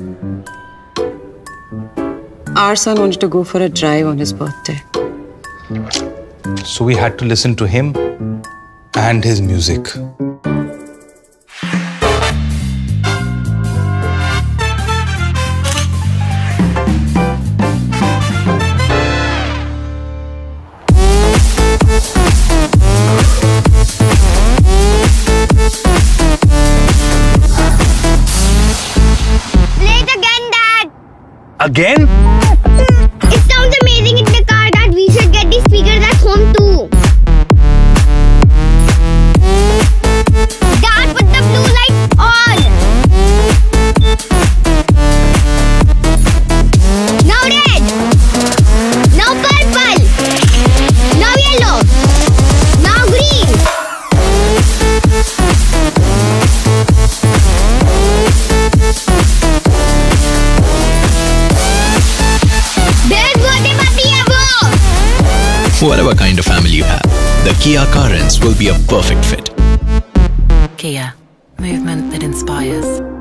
Our son wanted to go for a drive on his birthday. So we had to listen to him and his music. Again? It sounds amazing in the car that we should get these speakers at home too. Dad, put the blue light on. Now red. Now purple. Now yellow. Now green. Whatever kind of family you have, the Kia Carens will be a perfect fit. Kia, movement that inspires.